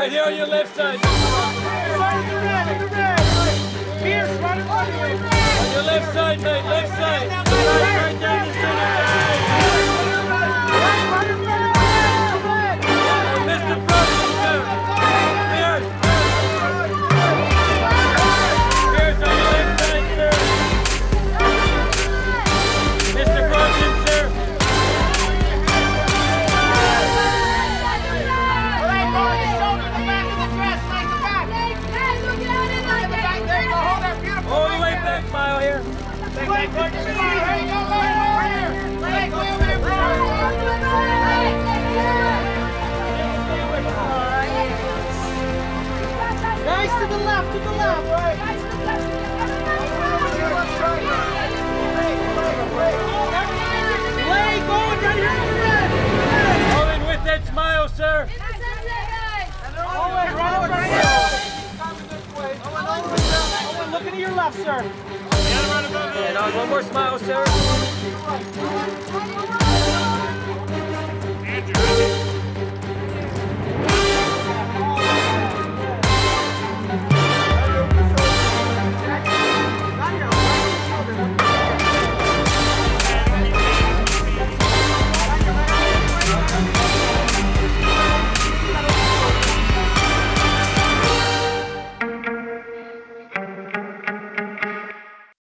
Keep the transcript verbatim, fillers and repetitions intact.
right here on your left side. Side of the red, of the red. Pierce, right in front of you. On your left side, mate, left side. Right down the center. Mister Brooks, sir. Pierce. Pierce on your left side, sir. Mister Brooks, sir. All the way back, smile here. Back, back, back. Guys, to the left, to the left. Lay, go, right here in the red. All in with that smile, sir. Owen, right over here. Owen, looking to your left, sir. And on one more smile, sir. Andrew.